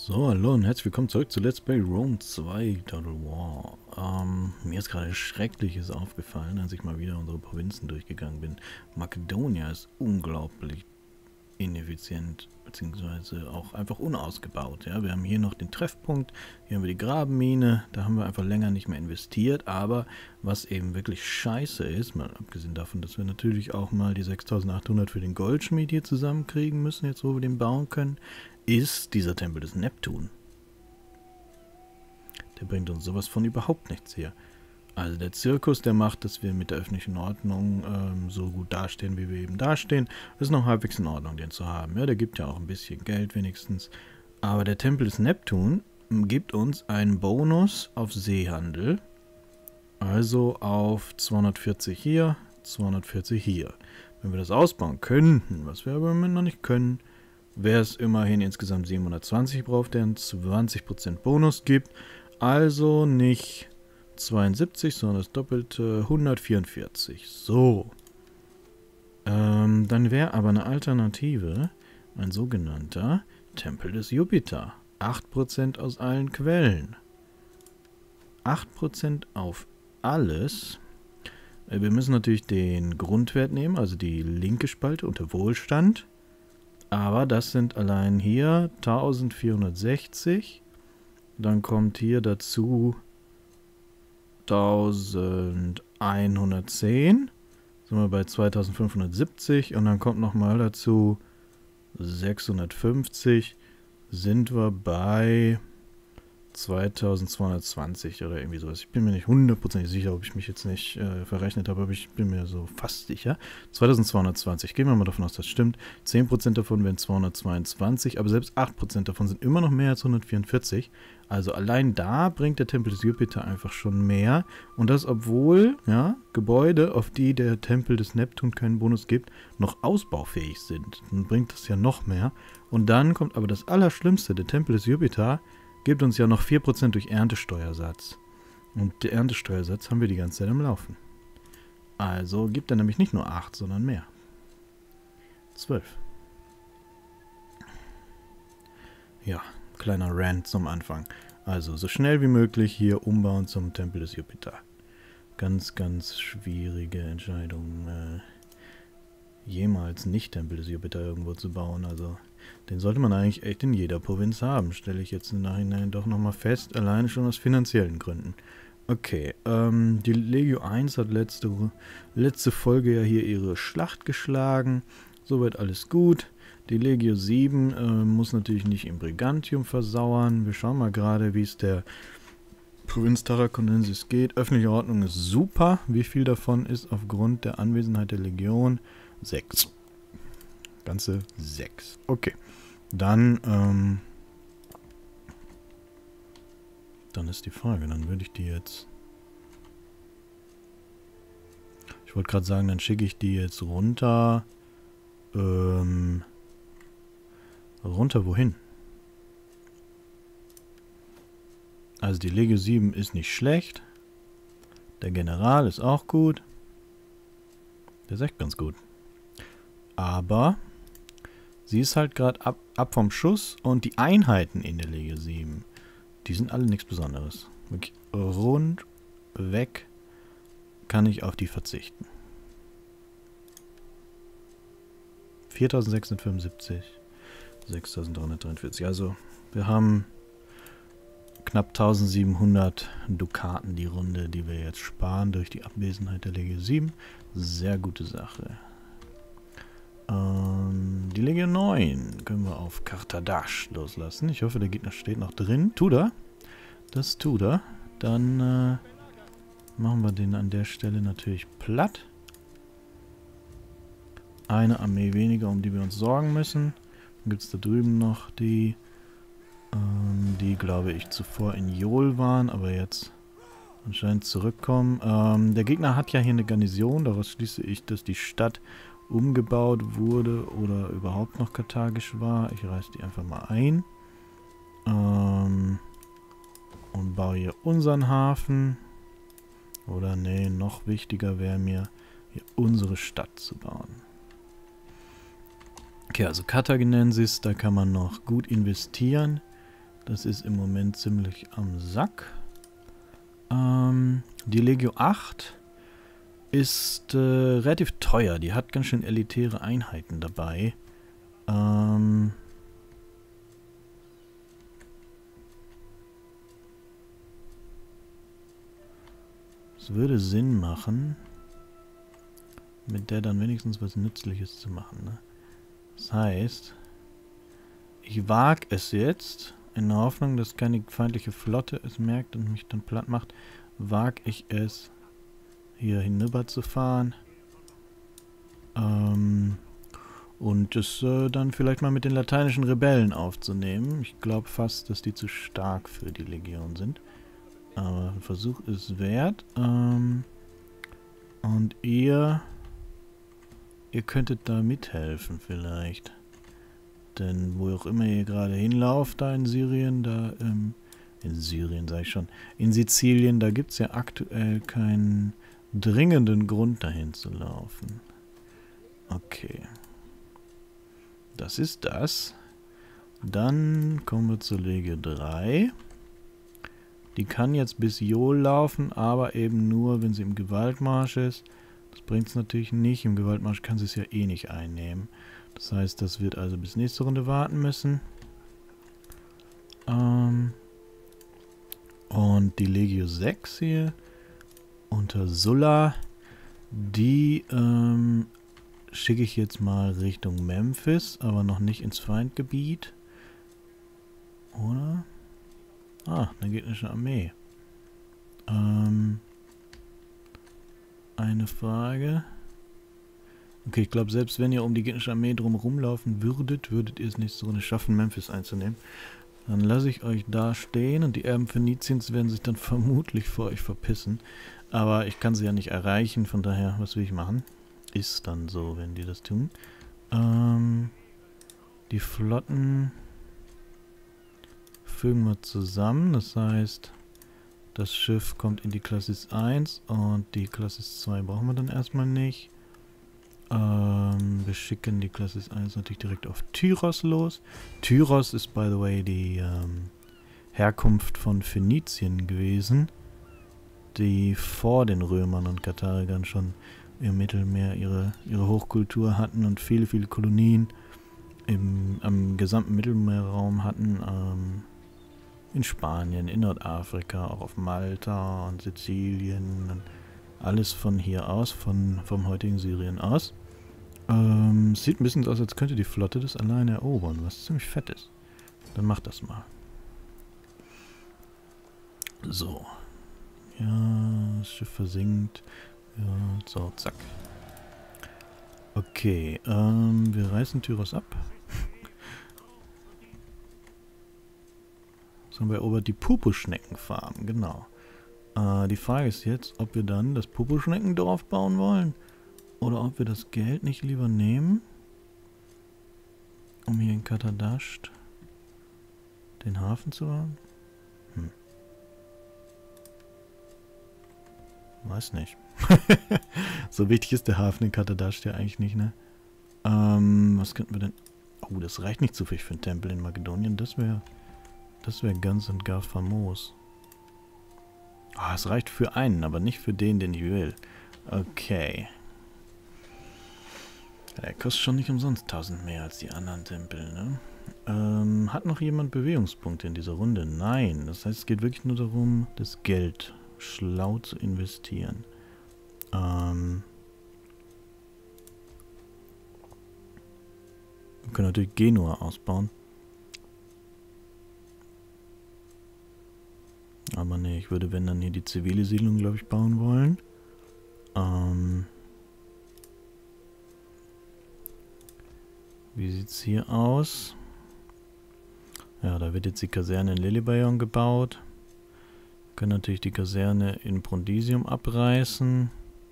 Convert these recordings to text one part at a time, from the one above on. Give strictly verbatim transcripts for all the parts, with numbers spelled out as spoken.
So, hallo und herzlich willkommen zurück zu Let's Play Rome zwei Total War. Ähm, mir ist gerade Schreckliches aufgefallen, als ich mal wieder unsere Provinzen durchgegangen bin. Makedonia ist unglaublich ineffizient, beziehungsweise auch einfach unausgebaut. Ja? Wir haben hier noch den Treffpunkt, hier haben wir die Grabenmine, da haben wir einfach länger nicht mehr investiert, aber was eben wirklich scheiße ist, mal abgesehen davon, dass wir natürlich auch mal die sechstausendachthundert für den Goldschmied hier zusammenkriegen müssen, jetzt wo wir den bauen können, ist dieser Tempel des Neptun. Der bringt uns sowas von überhaupt nichts hier. Also der Zirkus, der macht, dass wir mit der öffentlichen Ordnung ähm, so gut dastehen, wie wir eben dastehen. Das ist noch halbwegs in Ordnung, den zu haben. Ja, der gibt ja auch ein bisschen Geld wenigstens. Aber der Tempel des Neptun gibt uns einen Bonus auf Seehandel. Also auf zweihundertvierzig hier, zweihundertvierzig hier. Wenn wir das ausbauen könnten, was wir aber im Moment noch nicht können, wäre es immerhin insgesamt siebenhundertzwanzig braucht, der einen zwanzig Prozent Bonus gibt. Also nicht zweiundsiebzig, sondern das doppelte hundertvierundvierzig. So. Ähm, dann wäre aber eine Alternative ein sogenannter Tempel des Jupiter. acht Prozent aus allen Quellen. acht Prozent auf alles. Wir müssen natürlich den Grundwert nehmen, also die linke Spalte unter Wohlstand. Aber das sind allein hier eintausendvierhundertsechzig. Dann kommt hier dazu eintausendeinhundertzehn. Sind wir bei zweitausendfünfhundertsiebzig. Und dann kommt nochmal dazu sechshundertfünfzig. Sind wir bei zweitausendzweihundertzwanzig oder irgendwie sowas. Ich bin mir nicht hundertprozentig sicher, ob ich mich jetzt nicht äh, verrechnet habe, aber ich bin mir so fast sicher. zweitausendzweihundertzwanzig, gehen wir mal davon aus, das stimmt. zehn Prozent davon wären zweihundertzweiundzwanzig, aber selbst acht Prozent davon sind immer noch mehr als hundertvierundvierzig. Also allein da bringt der Tempel des Jupiter einfach schon mehr. Und das, obwohl ja, Gebäude, auf die der Tempel des Neptun keinen Bonus gibt, noch ausbaufähig sind. Dann bringt das ja noch mehr. Und dann kommt aber das Allerschlimmste, der Tempel des Jupiter gibt uns ja noch vier Prozent durch Erntesteuersatz. Und der Erntesteuersatz haben wir die ganze Zeit am Laufen. Also gibt er nämlich nicht nur acht, sondern mehr. zwölf. Ja, kleiner Rant zum Anfang. Also so schnell wie möglich hier umbauen zum Tempel des Jupiter. Ganz, ganz schwierige Entscheidung, äh, jemals nicht Tempel des Jupiter irgendwo zu bauen. Also den sollte man eigentlich echt in jeder Provinz haben, stelle ich jetzt im Nachhinein doch nochmal fest, alleine schon aus finanziellen Gründen. Okay, ähm, die Legio eins hat letzte, letzte Folge ja hier ihre Schlacht geschlagen, soweit alles gut. Die Legio sieben äh, muss natürlich nicht im Brigantium versauern. Wir schauen mal gerade, wie es der Provinz Tarraconensis geht. Öffentliche Ordnung ist super. Wie viel davon ist aufgrund der Anwesenheit der Legion? Sechs. Ganze sechs. Okay. Dann, ähm, dann ist die Frage, dann würde ich die jetzt, ich wollte gerade sagen, dann schicke ich die jetzt runter, ähm, runter wohin? Also die Legio sieben ist nicht schlecht, der General ist auch gut, der ist echt ganz gut, aber sie ist halt gerade ab, ab vom Schuss und die Einheiten in der Legio sieben, die sind alle nichts Besonderes. Wirklich rundweg kann ich auf die verzichten. viertausendsechshundertfünfundsiebzig, sechstausenddreihundertdreiundvierzig. Also wir haben knapp eintausendsiebenhundert Dukaten die Runde, die wir jetzt sparen durch die Abwesenheit der Legio sieben. Sehr gute Sache. Ähm, die Legio neun können wir auf Kartadash loslassen. Ich hoffe, der Gegner steht noch drin. Tut er. Das tut er. Dann äh, machen wir den an der Stelle natürlich platt. Eine Armee weniger, um die wir uns sorgen müssen. Dann gibt es da drüben noch die, ähm, die, glaube ich, zuvor in Jol waren, aber jetzt anscheinend zurückkommen. Ähm, der Gegner hat ja hier eine Garnison. Daraus schließe ich, dass die Stadt umgebaut wurde oder überhaupt noch karthagisch war. Ich reiße die einfach mal ein. Ähm, und baue hier unseren Hafen. Oder nee, noch wichtiger wäre mir, hier unsere Stadt zu bauen. Okay, also Carthaginensis, da kann man noch gut investieren. Das ist im Moment ziemlich am Sack. Ähm, die Legio acht ist äh, relativ teuer. Die hat ganz schön elitäre Einheiten dabei. Ähm... Es würde Sinn machen, mit der dann wenigstens was Nützliches zu machen. Ne? Das heißt, ich wage es jetzt, in der Hoffnung, dass keine feindliche Flotte es merkt und mich dann platt macht, wage ich es, hier hinüber zu fahren. Ähm, und es äh, dann vielleicht mal mit den lateinischen Rebellen aufzunehmen. Ich glaube fast, dass die zu stark für die Legion sind. Aber ein Versuch ist wert. Ähm, und ihr... Ihr könntet da mithelfen vielleicht. Denn wo auch immer ihr gerade hinlauft, da in Syrien, da... Ähm, in Syrien sage ich schon. In Sizilien, da gibt es ja aktuell keinen dringenden Grund dahin zu laufen. Okay. Das ist das. Dann kommen wir zur Legio drei. Die kann jetzt bis Jol laufen, aber eben nur, wenn sie im Gewaltmarsch ist. Das bringt es natürlich nicht. Im Gewaltmarsch kann sie es ja eh nicht einnehmen. Das heißt, das wird also bis nächste Runde warten müssen. Ähm und die Legio sechs hier unter Sulla, die ähm, schicke ich jetzt mal Richtung Memphis, aber noch nicht ins Feindgebiet. Oder? Ah, eine gegnerische Armee. Ähm, eine Frage. Okay, ich glaube, selbst wenn ihr um die gegnerische Armee drumherum laufen würdet, würdet ihr es nächste Runde schaffen, Memphis einzunehmen. Dann lasse ich euch da stehen und die Erben Phöniziens werden sich dann vermutlich vor euch verpissen. Aber ich kann sie ja nicht erreichen, von daher, was will ich machen? Ist dann so, wenn die das tun. Ähm, die Flotten... fügen wir zusammen, das heißt, das Schiff kommt in die Klassis eins und die Klassis zwei brauchen wir dann erstmal nicht. Ähm, wir schicken die Klassis eins natürlich direkt auf Tyros los. Tyros ist, by the way, die ähm, Herkunft von Phönizien gewesen, die vor den Römern und Karthagern schon im Mittelmeer ihre, ihre Hochkultur hatten und viele, viele Kolonien im, am gesamten Mittelmeerraum hatten. Ähm, In Spanien, in Nordafrika, auch auf Malta und Sizilien. Und alles von hier aus, von, vom heutigen Syrien aus. Ähm, sieht ein bisschen so aus, als könnte die Flotte das alleine erobern, was ziemlich fett ist. Dann macht das mal. So. Ja, das Schiff versinkt. Ja, so, zack. Okay, ähm, wir reißen Tyros ab. Haben wir erobert die Pupuschneckenfarm, genau. Äh, die Frage ist jetzt, ob wir dann das Pupuschneckendorf bauen wollen oder ob wir das Geld nicht lieber nehmen, um hier in Katadasht den Hafen zu haben. Hm. Weiß nicht. So wichtig ist der Hafen in Katadasht ja eigentlich nicht, ne? Ähm, was könnten wir denn... Oh, das reicht nicht zu viel für einen Tempel in Makedonien. Das wäre... Das wäre ganz und gar famos. Ah, es reicht für einen, aber nicht für den, den ich will. Okay. Der kostet schon nicht umsonst tausend mehr als die anderen Tempel, ne? Ähm, hat noch jemand Bewegungspunkte in dieser Runde? Nein. Das heißt, es geht wirklich nur darum, das Geld schlau zu investieren. Ähm... Wir können natürlich Genua ausbauen. Aber ne, ich würde, wenn dann hier die zivile Siedlung, glaube ich, bauen wollen. Ähm Wie sieht es hier aus? Ja, da wird jetzt die Kaserne in Lilybaeon gebaut. Wir können natürlich die Kaserne in Brundisium abreißen.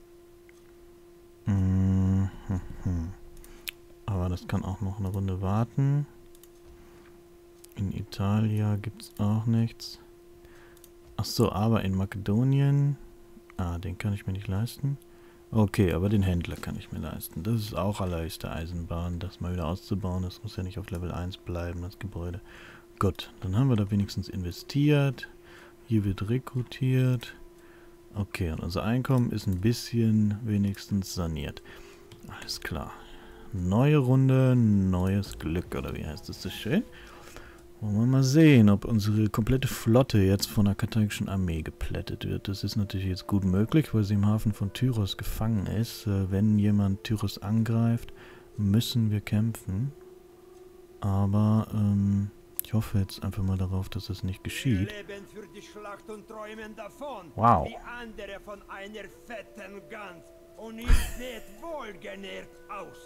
Mhm. Aber das kann auch noch eine Runde warten. In Italia gibt es auch nichts. Achso, aber in Makedonien... Ah, den kann ich mir nicht leisten. Okay, aber den Händler kann ich mir leisten. Das ist auch allerhöchste Eisenbahn, das mal wieder auszubauen. Das muss ja nicht auf Level eins bleiben, das Gebäude. Gut, dann haben wir da wenigstens investiert. Hier wird rekrutiert. Okay, und unser Einkommen ist ein bisschen wenigstens saniert. Alles klar. Neue Runde, neues Glück, oder wie heißt das so schön? Wollen wir mal sehen, ob unsere komplette Flotte jetzt von der karthagischen Armee geplättet wird. Das ist natürlich jetzt gut möglich, weil sie im Hafen von Tyros gefangen ist. Äh, wenn jemand Tyros angreift, müssen wir kämpfen. Aber ähm, ich hoffe jetzt einfach mal darauf, dass das nicht geschieht. Wir leben für die Schlacht und träumen davon, Wow. wie andere von einer fetten Gans. Und ihr seht wohlgenährt aus.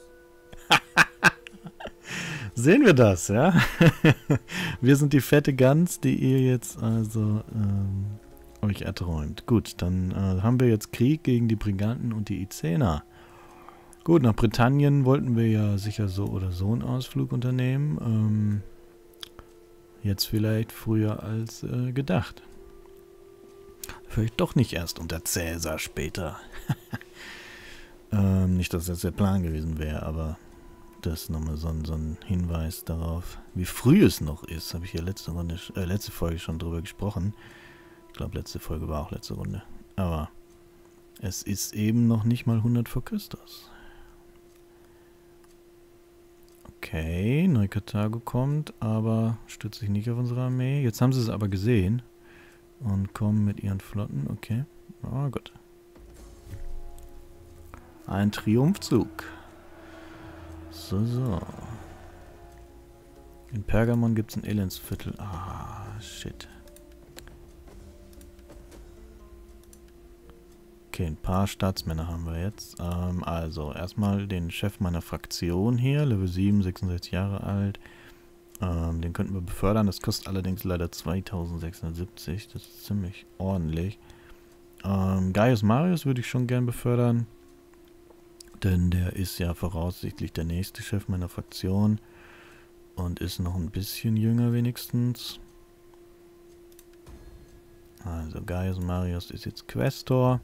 Sehen wir das, ja? Wir sind die fette Gans, die ihr jetzt also ähm, euch erträumt. Gut, dann äh, haben wir jetzt Krieg gegen die Briganten und die Icener. Gut, nach Britannien wollten wir ja sicher so oder so einen Ausflug unternehmen. Ähm, jetzt vielleicht früher als äh, gedacht. Vielleicht doch nicht erst unter Cäsar später. ähm, nicht, dass das der Plan gewesen wäre, aber das ist nochmal so ein, so ein Hinweis darauf, wie früh es noch ist. Habe ich ja letzte Runde, äh, letzte Folge schon drüber gesprochen. Ich glaube, letzte Folge war auch letzte Runde. Aber es ist eben noch nicht mal hundert vor Christus. Okay, Neukarthago kommt, aber stützt sich nicht auf unsere Armee. Jetzt haben sie es aber gesehen und kommen mit ihren Flotten. Okay, oh gut. Ein Triumphzug. So, so. In Pergamon gibt es ein Elendsviertel. Ah, shit. Okay, ein paar Staatsmänner haben wir jetzt. Ähm, also, erstmal den Chef meiner Fraktion hier, Level sieben, sechsundsechzig Jahre alt. Ähm, den könnten wir befördern. Das kostet allerdings leider zweitausendsechshundertsiebzig. Das ist ziemlich ordentlich. Ähm, Gaius Marius würde ich schon gern befördern. Denn der ist ja voraussichtlich der nächste Chef meiner Fraktion. Und ist noch ein bisschen jünger wenigstens. Also Gaius Marius ist jetzt Questor.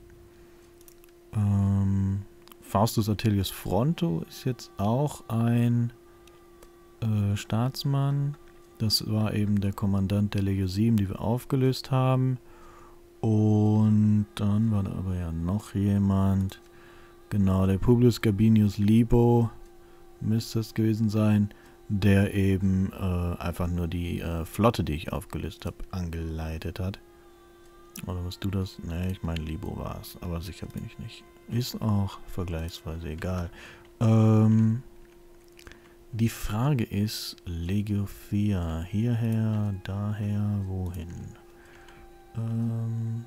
Ähm, Faustus Atilius Fronto ist jetzt auch ein äh, Staatsmann. Das war eben der Kommandant der Legio sieben, die wir aufgelöst haben. Und dann war da aber ja noch jemand. Genau, der Publius Gabinius Libo müsste es gewesen sein, der eben äh, einfach nur die äh, Flotte, die ich aufgelöst habe, angeleitet hat. Oder was du das? Ne, ich meine Libo war es, aber sicher bin ich nicht. Ist auch vergleichsweise egal. Ähm, die Frage ist, Legio vier, hierher, daher, wohin? Ähm...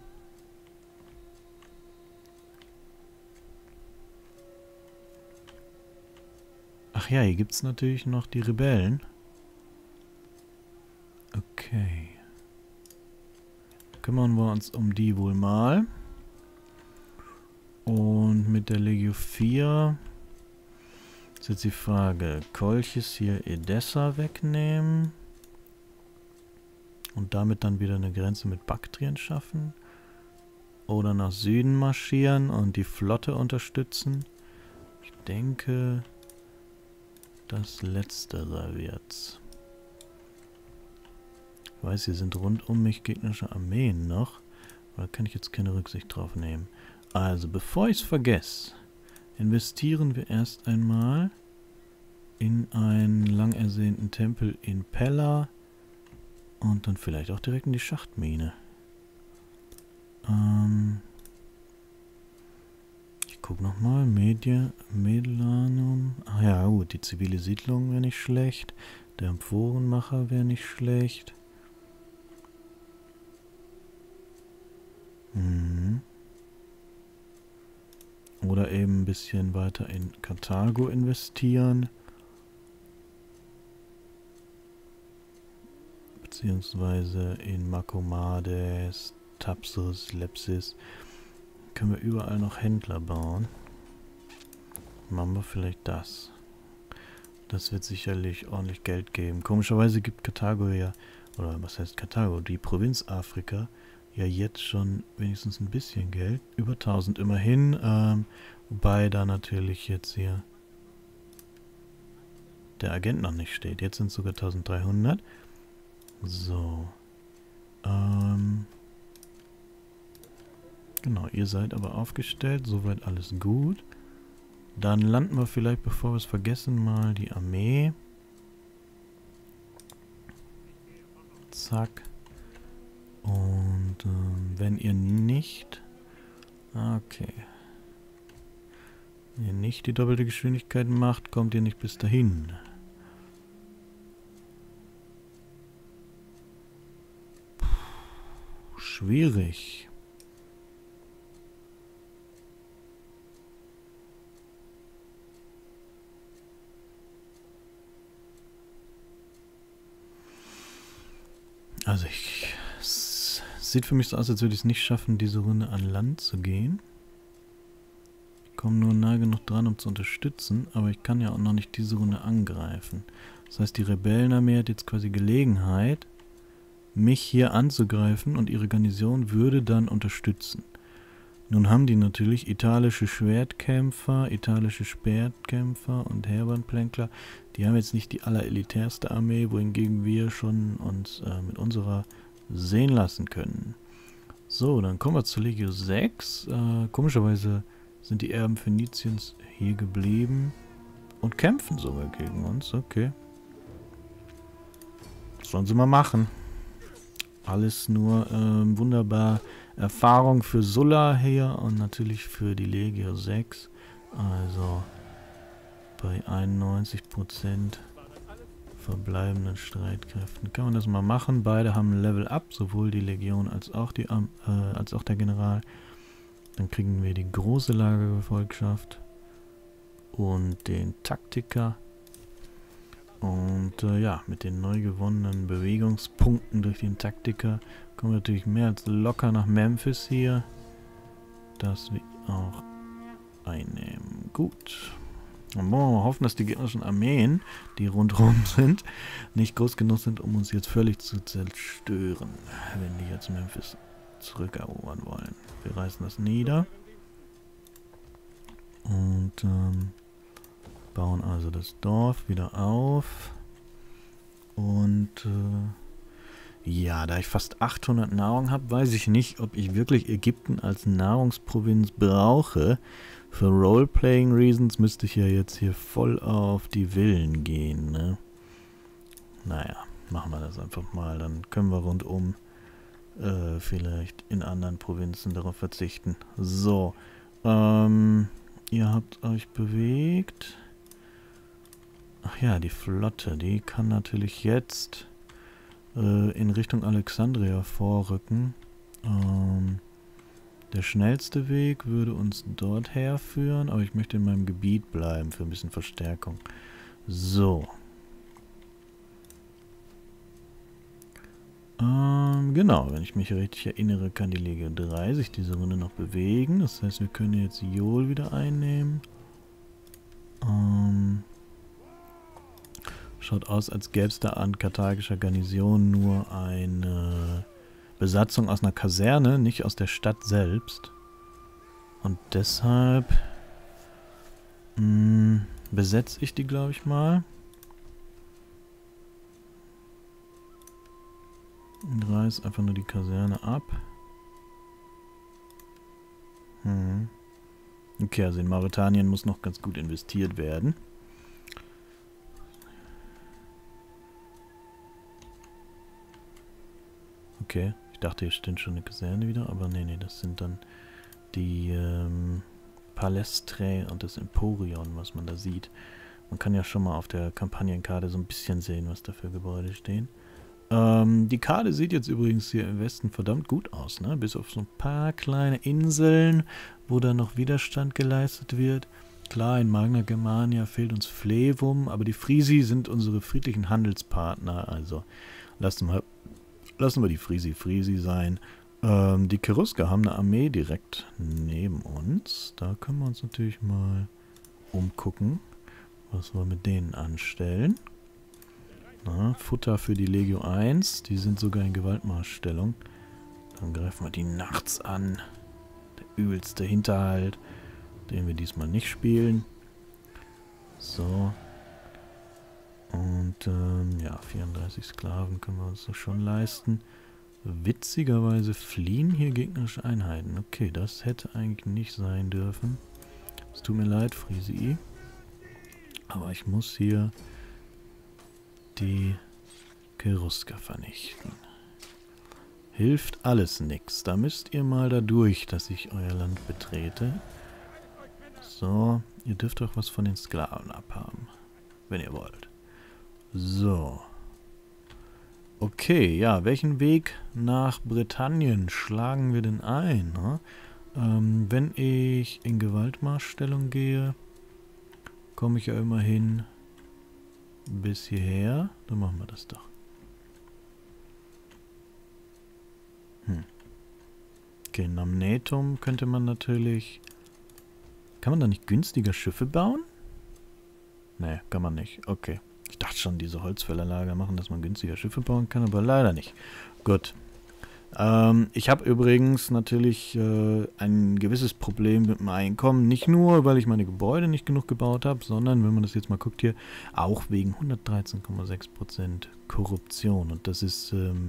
Ach ja, hier gibt es natürlich noch die Rebellen. Okay. Kümmern wir uns um die wohl mal. Und mit der Legio vier ist jetzt die Frage, Kolchis hier Edessa wegnehmen und damit dann wieder eine Grenze mit Baktrien schaffen? Oder nach Süden marschieren und die Flotte unterstützen? Ich denke... Das Letztere wird's. Ich weiß, hier sind rund um mich gegnerische Armeen noch. Aber da kann ich jetzt keine Rücksicht drauf nehmen. Also, bevor ich es vergesse, investieren wir erst einmal in einen lang ersehnten Tempel in Pella. Und dann vielleicht auch direkt in die Schachtmine. Ähm... Ich guck nochmal, Media, Medelanum. Ach ja, gut, die zivile Siedlung wäre nicht schlecht. Der Amphorenmacher wäre nicht schlecht. Mhm. Oder eben ein bisschen weiter in Karthago investieren. Beziehungsweise in Makomades, Thapsus, Lepsis. Können wir überall noch Händler bauen. Machen wir vielleicht das. Das wird sicherlich ordentlich Geld geben. Komischerweise gibt Karthago ja, oder was heißt Karthago, die Provinz Afrika, ja jetzt schon wenigstens ein bisschen Geld. Über tausend immerhin. Ähm, wobei da natürlich jetzt hier der Agent noch nicht steht. Jetzt sind es sogar dreizehnhundert. So. Ähm. Genau, ihr seid aber aufgestellt. Soweit alles gut. Dann landen wir vielleicht, bevor wir es vergessen, mal die Armee. Zack. Und ähm, wenn ihr nicht... Okay. Wenn ihr nicht die doppelte Geschwindigkeit macht, kommt ihr nicht bis dahin. Puh, schwierig. Also ich... Es sieht für mich so aus, als würde ich es nicht schaffen, diese Runde an Land zu gehen. Ich komme nur nah genug dran, um zu unterstützen, aber ich kann ja auch noch nicht diese Runde angreifen. Das heißt, die Rebellenarmee hat jetzt quasi Gelegenheit, mich hier anzugreifen und ihre Garnison würde dann unterstützen. Nun haben die natürlich italische Schwertkämpfer, italische Speerkämpfer und Heerbahnplänkler. Die haben jetzt nicht die allerelitärste Armee, wohingegen wir schon uns äh, mit unserer sehen lassen können. So, dann kommen wir zur Legio sechs. Äh, komischerweise sind die Erben Phöniziens hier geblieben und kämpfen sogar gegen uns. Okay. Das sollen sie mal machen. Alles nur ähm, wunderbar Erfahrung für Sulla hier und natürlich für die Legio sechs. Also bei einundneunzig Prozent verbleibenden Streitkräften kann man das mal machen. Beide haben ein Level Up, sowohl die Legion als auch, die, äh, als auch der General. Dann kriegen wir die große Lagergefolgschaft und den Taktiker. Und äh, ja, mit den neu gewonnenen Bewegungspunkten durch den Taktiker kommen wir natürlich mehr als locker nach Memphis hier. Das wir auch einnehmen. Gut. Dann wollen wir mal hoffen, dass die gegnerischen Armeen, die rundherum sind, nicht groß genug sind, um uns jetzt völlig zu zerstören, wenn die jetzt Memphis zurückerobern wollen. Wir reißen das nieder. Und ähm, bauen also das Dorf wieder auf. Und äh, ja, da ich fast achthundert Nahrung habe, weiß ich nicht, ob ich wirklich Ägypten als Nahrungsprovinz brauche. Für Roleplaying Reasons müsste ich ja jetzt hier voll auf die Villen gehen, ne? Naja, machen wir das einfach mal. Dann können wir rundum äh, vielleicht in anderen Provinzen darauf verzichten. So, ähm, ihr habt euch bewegt. Ach ja, die Flotte, die kann natürlich jetzt äh, in Richtung Alexandria vorrücken. Ähm, der schnellste Weg würde uns dort herführen, aber ich möchte in meinem Gebiet bleiben für ein bisschen Verstärkung. So. Ähm, genau, wenn ich mich richtig erinnere, kann die Legio drei sich diese Runde noch bewegen. Das heißt, wir können jetzt Jol wieder einnehmen. Ähm... Schaut aus, als gäbe es da an karthagischer Garnison nur eine Besatzung aus einer Kaserne, nicht aus der Stadt selbst. Und deshalb mh, besetze ich die, glaube ich, mal. Und reiß einfach nur die Kaserne ab. Hm. Okay, also in Mauretanien muss noch ganz gut investiert werden. Okay, ich dachte, hier steht schon eine Kaserne wieder, aber nee, nee, das sind dann die ähm, Palästre und das Emporion, was man da sieht. Man kann ja schon mal auf der Kampagnenkarte so ein bisschen sehen, was da für Gebäude stehen. Ähm, die Karte sieht jetzt übrigens hier im Westen verdammt gut aus, ne? Bis auf so ein paar kleine Inseln, wo da noch Widerstand geleistet wird. Klar, in Magna Germania fehlt uns Flevum, aber die Frisi sind unsere friedlichen Handelspartner, also lassen wir, lassen wir die Frisi Frisi sein. Ähm, die Cherusker haben eine Armee direkt neben uns. Da können wir uns natürlich mal umgucken, was wir mit denen anstellen. Na, Futter für die Legio eins, die sind sogar in Gewaltmaßstellung. Dann greifen wir die nachts an. Der übelste Hinterhalt, den wir diesmal nicht spielen. So. Und ähm, ja, vierunddreißig Sklaven können wir uns das schon leisten. Witzigerweise fliehen hier gegnerische Einheiten. Okay, das hätte eigentlich nicht sein dürfen. Es tut mir leid, Frisi. Aber ich muss hier die Cherusker vernichten. Hilft alles nix. Da müsst ihr mal da durch, dass ich euer Land betrete. So, ihr dürft auch was von den Sklaven abhaben. Wenn ihr wollt. So. Okay, ja, welchen Weg nach Britannien schlagen wir denn ein? Ne? Ähm, wenn ich in Gewaltmarschstellung gehe, komme ich ja immerhin bis hierher. Dann machen wir das doch. Hm. Okay, Namnetum könnte man natürlich... Kann man da nicht günstiger Schiffe bauen? Nee, kann man nicht. Okay. Ich dachte schon, diese Holzfällerlager machen, dass man günstiger Schiffe bauen kann, aber leider nicht. Gut. Ähm, ich habe übrigens natürlich äh, ein gewisses Problem mit dem Einkommen. Nicht nur, weil ich meine Gebäude nicht genug gebaut habe, sondern, wenn man das jetzt mal guckt hier, auch wegen hundertdreizehn Komma sechs Prozent Korruption. Und das ist ähm,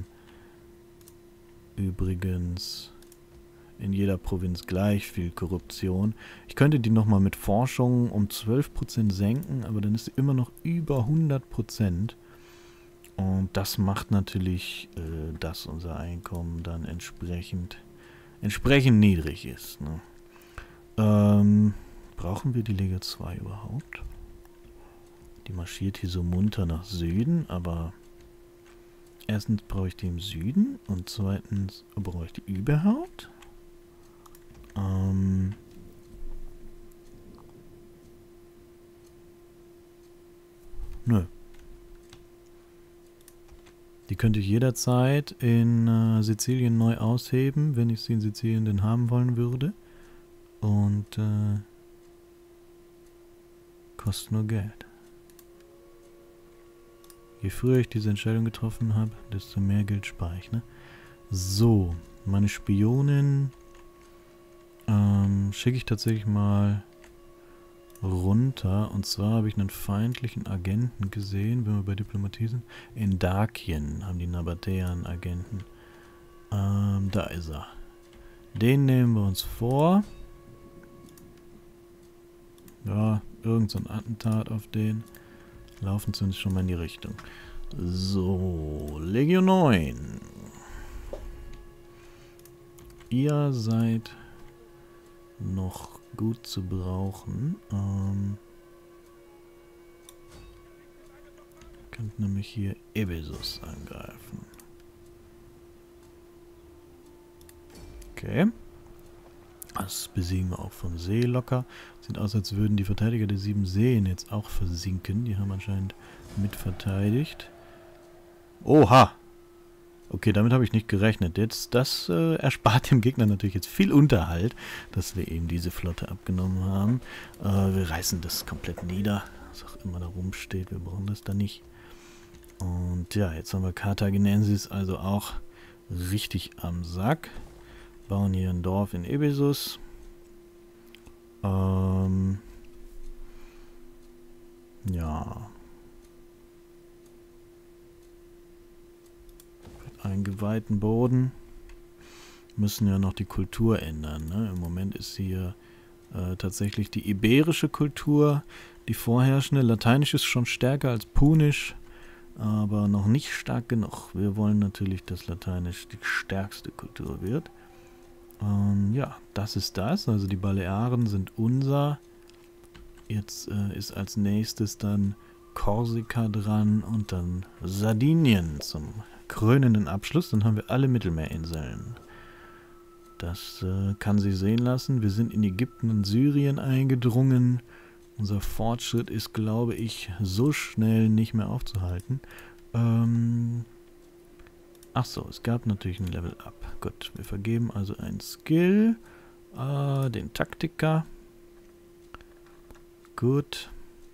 übrigens in jeder Provinz gleich viel Korruption. Ich könnte die nochmal mit Forschung um zwölf Prozent senken, aber dann ist sie immer noch über hundert Prozent. Und das macht natürlich, äh, dass unser Einkommen dann entsprechend, entsprechend niedrig ist. Ne? Ähm, brauchen wir die Lega zwei überhaupt? Die marschiert hier so munter nach Süden, aber erstens brauche ich die im Süden und zweitens brauche ich die überhaupt? Ähm... Nö. Die könnte ich jederzeit in äh, Sizilien neu ausheben, wenn ich sie in Sizilien denn haben wollen würde. Und äh, kostet nur Geld. Je früher ich diese Entscheidung getroffen habe, desto mehr Geld spare ich, ne? So, meine Spionin ähm, schicke ich tatsächlich mal runter. Und zwar habe ich einen feindlichen Agenten gesehen, wenn wir bei Diplomatie sind. In Dakien haben die Nabatäern Agenten. Ähm, da ist er. Den nehmen wir uns vor. Ja, irgend so ein Attentat auf den. Laufen sie uns schon mal in die Richtung. So, Legion neun. Ihr seid noch gut zu brauchen. Ähm, könnt nämlich hier Ephesus angreifen. Okay. Das besiegen wir auch von See locker. Sieht aus, als würden die Verteidiger der sieben Seen jetzt auch versinken. Die haben anscheinend mitverteidigt. Oha! Okay, damit habe ich nicht gerechnet. Jetzt, das äh, erspart dem Gegner natürlich jetzt viel Unterhalt, dass wir eben diese Flotte abgenommen haben. Äh, wir reißen das komplett nieder, was auch immer da rumsteht. Wir brauchen das da nicht. Und ja, jetzt haben wir Carthaginensis also auch richtig am Sack. Bauen hier ein Dorf in Ephesus. Ähm, ja. Einen geweihten Boden. Müssen ja noch die Kultur ändern. Ne? Im Moment ist hier äh, tatsächlich die iberische Kultur die vorherrschende. Lateinisch ist schon stärker als Punisch, aber noch nicht stark genug. Wir wollen natürlich, dass Lateinisch die stärkste Kultur wird. Ähm, ja, das ist das. Also die Balearen sind unser. Jetzt äh, ist als nächstes dann Korsika dran und dann Sardinien zum krönenden Abschluss. Dann haben wir alle Mittelmeerinseln. Das äh, kann sich sehen lassen. Wir sind in Ägypten und Syrien eingedrungen. Unser Fortschritt ist, glaube ich, so schnell nicht mehr aufzuhalten. Ähm... Ach so, es gab natürlich ein Level Up. Gut, wir vergeben also ein Skill, äh, den Taktiker. Gut.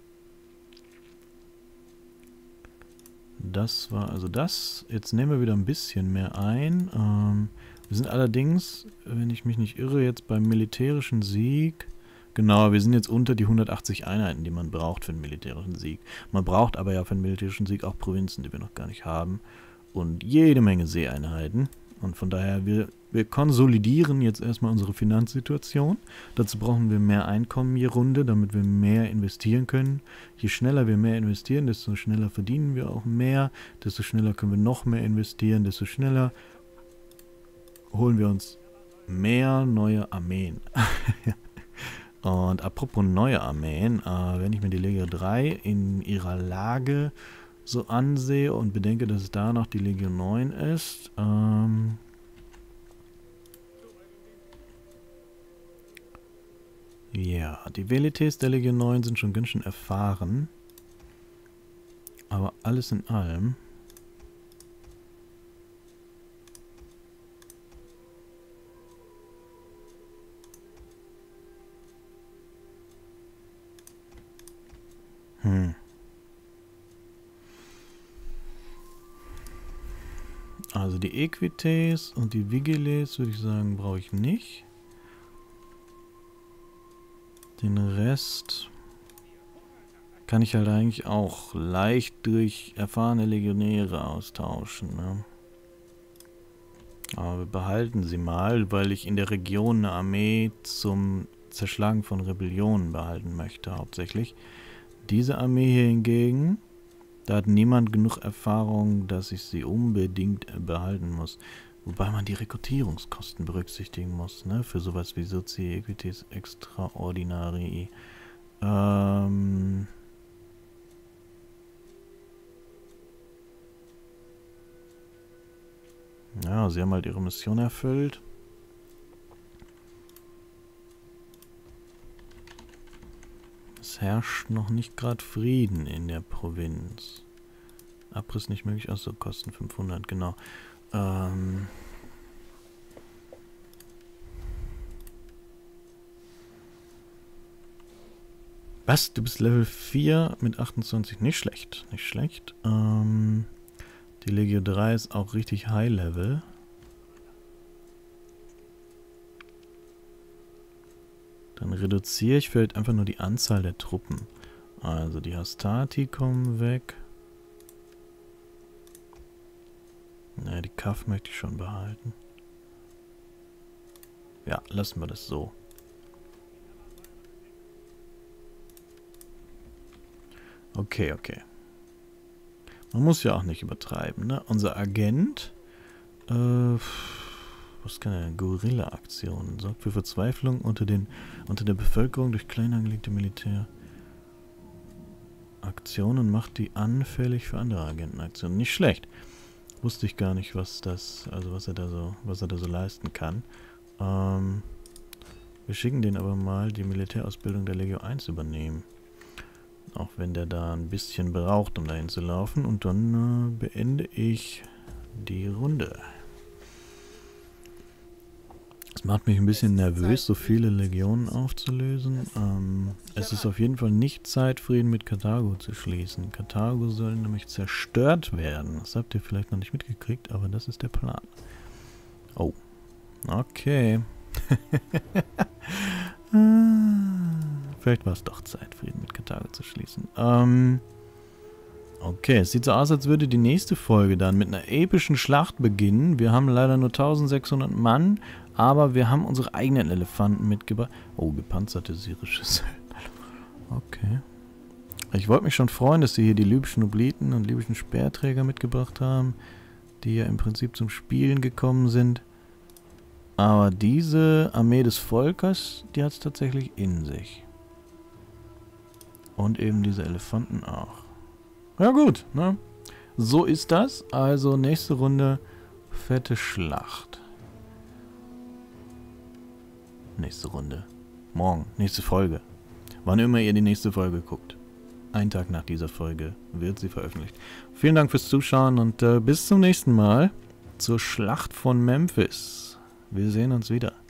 Das war also das. Jetzt nehmen wir wieder ein bisschen mehr ein. Ähm, wir sind allerdings, wenn ich mich nicht irre, jetzt beim militärischen Sieg Genau, wir sind jetzt unter die hundertachtzig Einheiten, die man braucht für einen militärischen Sieg. Man braucht aber ja für einen militärischen Sieg auch Provinzen, die wir noch gar nicht haben. Und jede Menge Seeeinheiten. Und von daher, wir, wir konsolidieren jetzt erstmal unsere Finanzsituation. Dazu brauchen wir mehr Einkommen je Runde, damit wir mehr investieren können. Je schneller wir mehr investieren, desto schneller verdienen wir auch mehr. Desto schneller können wir noch mehr investieren, desto schneller holen wir uns mehr neue Armeen. Und apropos neue Armeen, äh, wenn ich mir die Legion drei in ihrer Lage so ansehe und bedenke, dass es da noch die Legion neun ist, ähm, ja, die Velites der Legion neun sind schon ganz schön erfahren, aber alles in allem Hm. Also die Equites und die Vigiles würde ich sagen, brauche ich nicht. Den Rest kann ich halt eigentlich auch leicht durch erfahrene Legionäre austauschen, ne? Aber wir behalten sie mal, weil ich in der Region eine Armee zum Zerschlagen von Rebellionen behalten möchte, hauptsächlich. Diese Armee hier hingegen, da hat niemand genug Erfahrung, dass ich sie unbedingt behalten muss. Wobei man die Rekrutierungskosten berücksichtigen muss, ne? Für sowas wie Soci Equites Extraordinari. Ähm... Ja, sie haben halt ihre Mission erfüllt. Es herrscht noch nicht gerade Frieden in der Provinz. Abriss nicht möglich, achso, kosten fünfhundert, genau. Ähm... Was? Du bist Level vier mit achtundzwanzig? Nicht schlecht, nicht schlecht. Ähm... Die Legion drei ist auch richtig High Level. Dann reduziere ich vielleicht einfach nur die Anzahl der Truppen. Also die Hastati kommen weg. Naja, die Kaff möchte ich schon behalten. Ja, lassen wir das so. Okay, okay. Man muss ja auch nicht übertreiben, ne? Unser Agent, äh, was kann er? Guerilla-Aktionen. Sorgt für Verzweiflung unter, den, unter der Bevölkerung durch klein angelegte Militäraktionen, macht die anfällig für andere Agentenaktionen. Nicht schlecht. Wusste ich gar nicht, was das, also was er da so, was er da so leisten kann. Ähm, wir schicken den aber mal, die Militärausbildung der Legion eins übernehmen. Auch wenn der da ein bisschen braucht, um dahin zu laufen. Und dann äh, beende ich die Runde. Es macht mich ein bisschen nervös, so viele Legionen aufzulösen. Ähm, es ist auf jeden Fall nicht Zeit, Frieden mit Karthago zu schließen. Karthago soll nämlich zerstört werden. Das habt ihr vielleicht noch nicht mitgekriegt, aber das ist der Plan. Oh. Okay. Vielleicht war es doch Zeit, Frieden mit Karthago zu schließen. Ähm, okay, es sieht so aus, als würde die nächste Folge dann mit einer epischen Schlacht beginnen. Wir haben leider nur eintausendsechshundert Mann, aber wir haben unsere eigenen Elefanten mitgebracht. Oh, gepanzerte syrische Söldner. Okay. Ich wollte mich schon freuen, dass sie hier die libyschen Obliten und libyschen Speerträger mitgebracht haben, die ja im Prinzip zum Spielen gekommen sind. Aber diese Armee des Volkes, die hat es tatsächlich in sich. Und eben diese Elefanten auch. Ja gut, ne? So ist das. Also nächste Runde fette Schlacht. Nächste Runde. Morgen, nächste Folge. Wann immer ihr die nächste Folge guckt. Ein Tag nach dieser Folge wird sie veröffentlicht. Vielen Dank fürs Zuschauen und äh, bis zum nächsten Mal zur Schlacht von Memphis. Wir sehen uns wieder.